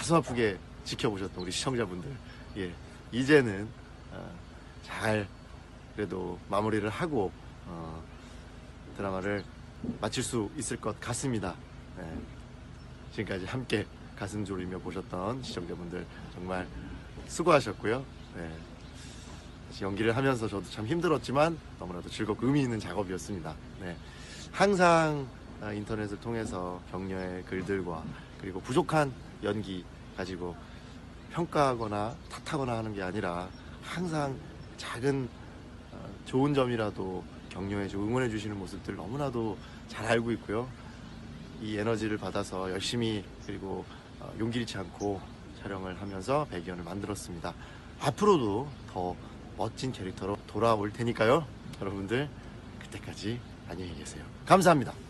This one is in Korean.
가슴 아프게 지켜보셨던 우리 시청자분들, 예, 이제는 잘 그래도 마무리를 하고 드라마를 마칠 수 있을 것 같습니다. 네. 지금까지 함께 가슴 졸이며 보셨던 시청자분들 정말 수고하셨고요. 네. 연기를 하면서 저도 참 힘들었지만 너무나도 즐겁고 의미 있는 작업이었습니다. 네. 항상 인터넷을 통해서 격려의 글들과 그리고 부족한 연기 가지고 평가하거나 탓하거나 하는 게 아니라 항상 작은 좋은 점이라도 격려해주고 응원해주시는 모습들 너무나도 잘 알고 있고요. 이 에너지를 받아서 열심히 그리고 용기 잃지 않고 촬영을 하면서 배기현을 만들었습니다. 앞으로도 더 멋진 캐릭터로 돌아올 테니까요. 여러분들 그때까지 안녕히 계세요. 감사합니다.